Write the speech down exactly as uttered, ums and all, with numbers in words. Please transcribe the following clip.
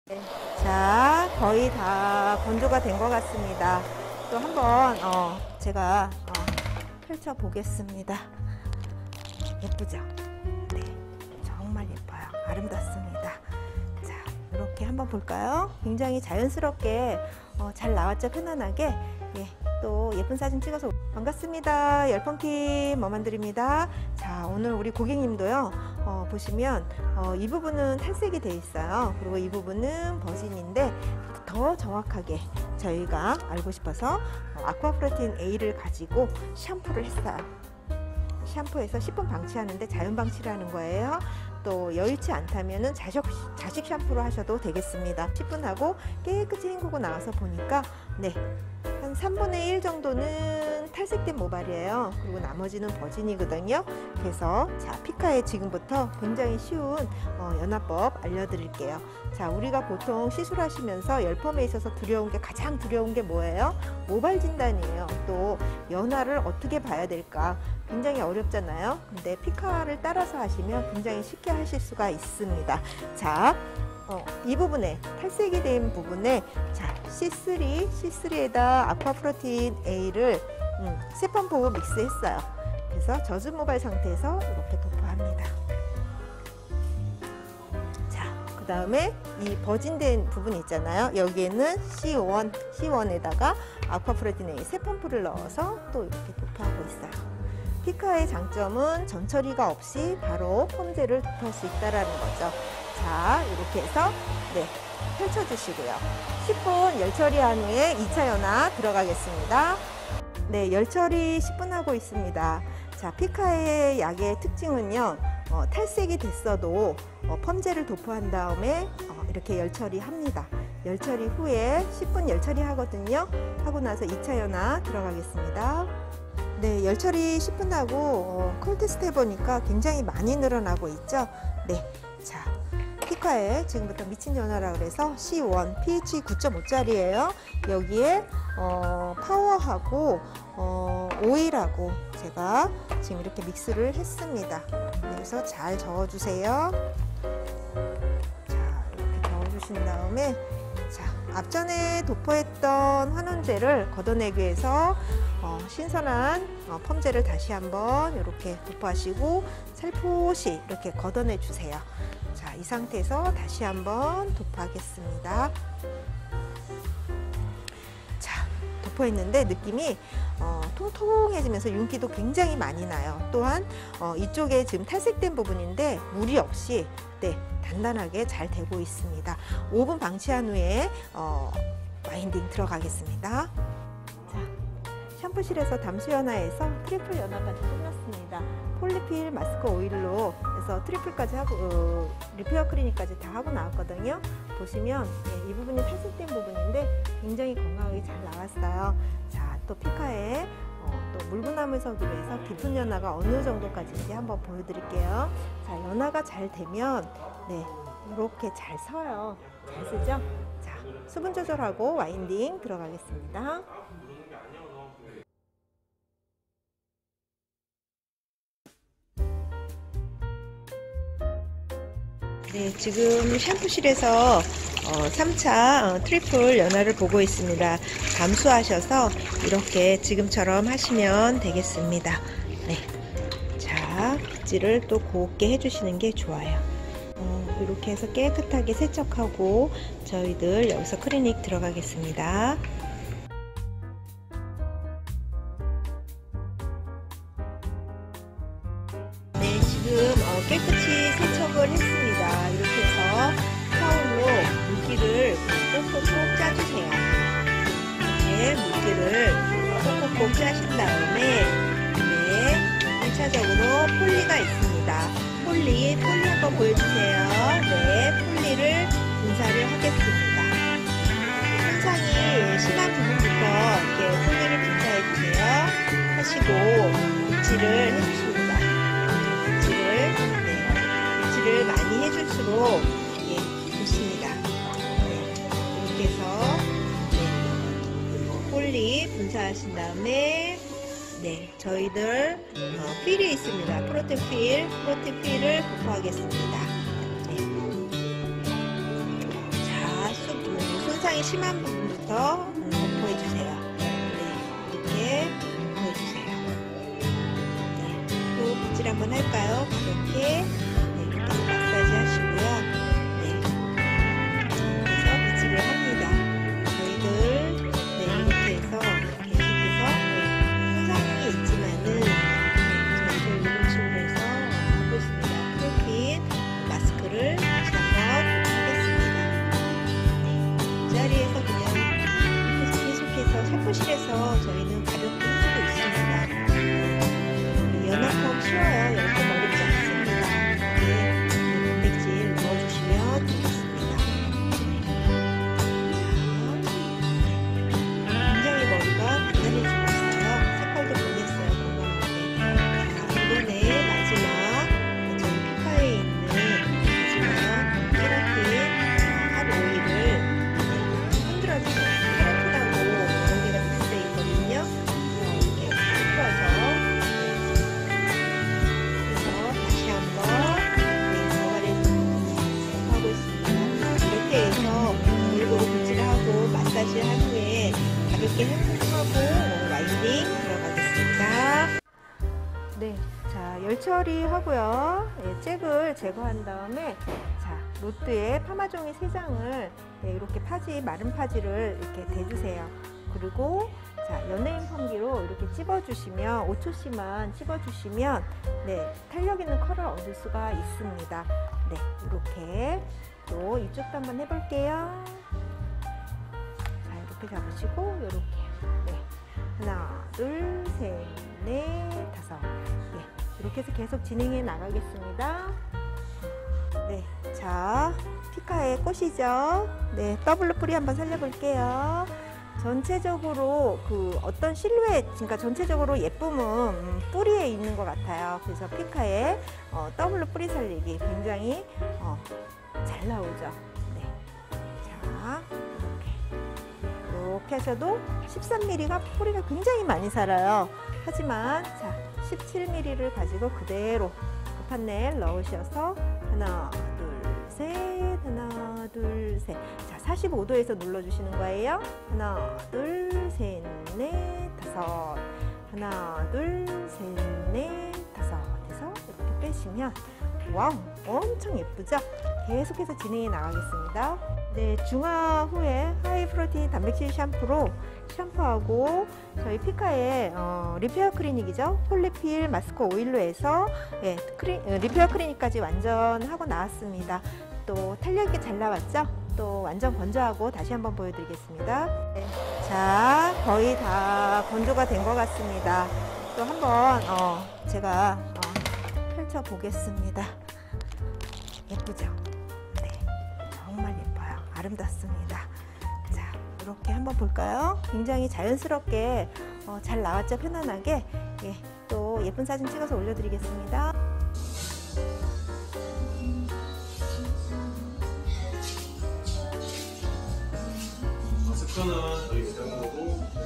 네, 자, 거의 다 건조가 된 것 같습니다. 또 한번 어, 제가 어, 펼쳐 보겠습니다. 예쁘죠? 네, 정말 예뻐요. 아름답습니다. 자, 이렇게 한번 볼까요? 굉장히 자연스럽게 어, 잘 나왔죠? 편안하게. 예, 또 예쁜 사진 찍어서 반갑습니다. 열펑팀 머만들입니다. 자, 오늘 우리 고객님도요, 어, 보시면 어, 이 부분은 탈색이 돼 있어요. 그리고 이 부분은 버진인데 더 정확하게 저희가 알고 싶어서 어, 아쿠아프로틴 A를 가지고 샴푸를 했어요. 샴푸해서 십 분 방치하는데 자연 방치라는 거예요. 또 여의치 않다면은 자식, 자식 샴푸로 하셔도 되겠습니다. 십 분 하고 깨끗이 헹구고 나와서 보니까 네, 한 삼분의 일 정도는 탈색된 모발이에요. 그리고 나머지는 버진이거든요. 그래서 자, 피카의 지금부터 굉장히 쉬운 어, 연화법 알려드릴게요. 자, 우리가 보통 시술하시면서 열펌에 있어서 두려운 게, 가장 두려운 게 뭐예요? 모발 진단이에요. 또 연화를 어떻게 봐야 될까? 굉장히 어렵잖아요. 근데 피카를 따라서 하시면 굉장히 쉽게 하실 수가 있습니다. 자, 어, 이 부분에 탈색이 된 부분에 자, 씨 쓰리, 씨 쓰리에다 아쿠아프로틴 A를 음, 세펌프 믹스했어요. 그래서 젖은 모발 상태에서 이렇게 도포합니다. 자, 그 다음에 이 버진된 부분 있잖아요. 여기에는 씨 원, 씨 원에다가 아쿠아프로틴 A 세펌프를 넣어서 또 이렇게 도포하고 있어요. 피카의 장점은 전처리가 없이 바로 폼젤을 도포할 수 있다는 거죠. 자, 이렇게 해서 네, 펼쳐주시고요. 십 분 열처리한 후에 이 차 연화 들어가겠습니다. 네, 열처리 십 분 하고 있습니다. 자, 피카의 약의 특징은요, 어, 탈색이 됐어도 어, 펌젤을 도포한 다음에 어, 이렇게 열처리 합니다. 열처리 후에 십 분 열처리 하거든요. 하고 나서 이 차 연화 들어가겠습니다. 네, 열처리 십 분 하고 어, 컬 테스트 해보니까 굉장히 많이 늘어나고 있죠. 네, 자, 피카에 지금부터 미친 연화라 그래서 씨 원, 피에이치 구 점 오짜리예요. 여기에 어, 파워하고 어, 오일하고 제가 지금 이렇게 믹스를 했습니다. 그래서 잘 저어주세요. 자, 이렇게 저어주신 다음에 자, 앞전에 도포했던 환원제를 걷어내기 위해서 어, 신선한 어, 펌젤을 다시 한번 이렇게 도포하시고 살포시 이렇게 걷어내 주세요. 자, 이 상태에서 다시 한번 도포하겠습니다. 자, 도포했는데 느낌이 어, 통통해지면서 윤기도 굉장히 많이 나요. 또한 어, 이쪽에 지금 탈색된 부분인데 무리 없이 네, 단단하게 잘 되고 있습니다. 오 분 방치한 후에 어, 와인딩 들어가겠습니다. 샴푸실에서 담수 연화에서 트리플 연화까지 끝났습니다. 폴리필 마스크 오일로 해서 트리플까지 하고 어, 리페어 클리닉까지 다 하고 나왔거든요. 보시면 예, 이 부분이 탈색된 부분인데 굉장히 건강하게 잘 나왔어요. 자, 또 피카에 어, 또 물구나무 서기로 해서 깊은 연화가 어느 정도까지인지 한번 보여드릴게요. 자, 연화가 잘 되면 네, 이렇게 잘 서요. 잘 쓰죠? 자, 수분 조절하고 와인딩 들어가겠습니다. 네, 지금 샴푸실에서 어, 삼 차 어, 트리플 연화를 보고 있습니다. 감수하셔서 이렇게 지금처럼 하시면 되겠습니다. 네, 자, 빗질을 또 곱게 해주시는 게 좋아요. 어, 이렇게 해서 깨끗하게 세척하고 저희들 여기서 클리닉 들어가겠습니다. 네, 지금 어, 깨끗이 세척을 했습니다. 이렇게 해서 타올로 물기를 꼭꼭꼭 짜주세요. 이렇게 물기를 꼭꼭꼭 짜신 다음에 네, 일 차적으로 폴리가 있습니다. 폴리, 폴리 한번 보여주세요. 네, 폴리를 분사를 하겠습니다. 손상이 심한 부분부터 이렇게 폴리를 분사해주세요. 하시고 빗질을 해주십니다. 빗질을, 네, 빗질을 많이 해줄수록 예, 좋습니다. 네, 이렇게 해서 네, 폴리 분사하신 다음에 네, 저희들 어, 필이 있습니다. 프로틴 필, 프로틴 필을 도포하겠습니다. 네. 자, 손상이 심한 부분부터 음, 보여주세요. 네, 이렇게 보여주세요. 네, 또 빗질 한번 할까요? 가볍게 네, 이렇게 마사지 하시고요. 네, 그래서 빗질을 합니다. 저희들 네, 이렇게 해서 계속해서 네, 손상이 있지만은 네, 저희들 이런 식으로 해서 하고 있습니다. 프로필 마스크를 다시 한번 하겠습니다. 네, 이 자리에서 그냥 계속해서 샤프실에서 저희는 가볍게 해주고 있습니다. 네, 연합하고 쉬워요. 이렇게 어렵지 않습니다. 네, 단백질 넣어주시면 되겠습니다. 자, 굉장히 머리가 단단해지고 있어요. 색깔도 변했어요. 건강하게. 자, 이번에 마지막 저희 피카에 있는 마지막 케라틴 핫 오일을 흔들어주세요. 케라틴하고 여러 개가 믹스되어 있거든요. 이렇게 흔들어서 그래서 다시 한번 네, 정화를 하고 있습니다. 이렇게 해서 골고루 빗질하고 마사지 한 후에 가볍게 헹굼하고 와인딩 들어가겠습니다. 네, 자 열 처리하고요. 예, 잭을 제거한 다음에 자 로트에 파마종이 세 장을 네, 이렇게 파지 마른 파지를 이렇게 대주세요. 그리고 자 연예인 펌기로 이렇게 찝어주시면 오 초씩만 찝어주시면 네 탄력 있는 컬을 얻을 수가 있습니다. 네 이렇게 또 이쪽도 한번 해볼게요. 자 이렇게 잡으시고 이렇게 네 하나 둘 셋 넷 다섯 네 이렇게 해서 계속 진행해 나가겠습니다. 네, 자 피카의 꽃이죠. 네, 더블로 뿌리 한번 살려볼게요. 전체적으로 그 어떤 실루엣, 그러니까 전체적으로 예쁨은 음, 뿌리에 있는 것 같아요. 그래서 피카의 어, 더블로 뿌리 살리기 굉장히 어, 잘 나오죠. 네, 자 이렇게 이렇게 하셔도 십삼 밀리미터가 뿌리가 굉장히 많이 살아요. 하지만 자 십칠 밀리미터를 가지고 그대로 판넬 넣으셔서 하나 둘 셋 하나 둘 셋 자 사십오 도에서 눌러주시는 거예요. 하나 둘 셋 넷 다섯 하나 둘 셋 넷 다섯 해서 이렇게 빼시면 와우 엄청 예쁘죠? 계속해서 진행해 나가겠습니다. 네, 중화 후에 하이 프로틴 단백질 샴푸로 샴푸하고 저희 피카의 어, 리페어 클리닉이죠. 폴리필 마스크 오일로 해서 네, 크리, 리페어 클리닉까지 완전 하고 나왔습니다. 또 탄력 있게 잘 나왔죠? 또 완전 건조하고 다시 한번 보여드리겠습니다. 네, 자 거의 다 건조가 된 것 같습니다. 또 한번 어, 제가 어, 펼쳐 보겠습니다. 예쁘죠? 네, 정말 예뻐요. 아름답습니다. 자, 이렇게 한번 볼까요? 굉장히 자연스럽게 어, 잘 나왔죠? 편안하게. 예, 또 예쁜 사진 찍어서 올려드리겠습니다. 마스크는 저희 매장으로도